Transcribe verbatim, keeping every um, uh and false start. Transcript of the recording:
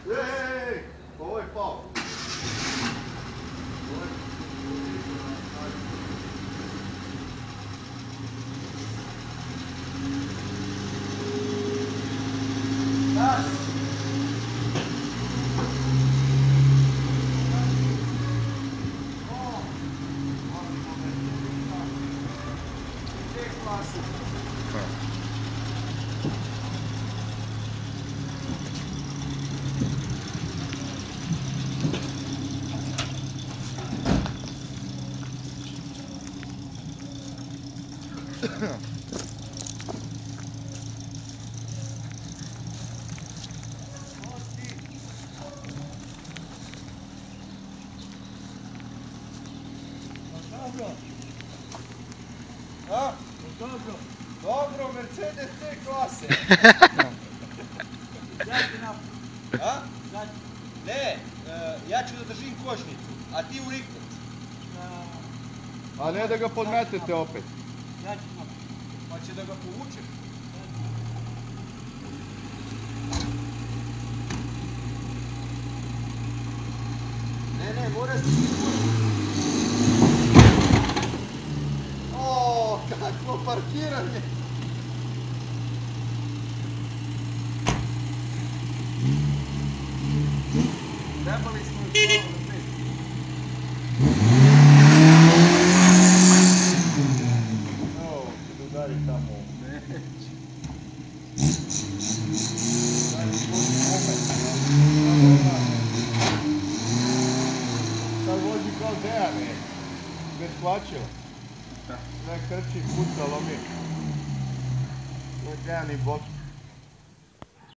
Ej, ovo je pao. A? Dobro. Dobro, Mercedes C klase. A? Ne, ja ću da držim kočnicu, a ti u riknu. A ne da ga podmetete opet. Pa će da ga povučem. Ne, ne, mora se sigurno. O, kakvo parkiranje! Trebali smo još malo da pet. O, da udari tamo. Neće. Sad vozi kao Dejane, bez plaćeva. Ne krči, puca, lomi. Ne Dejani bok.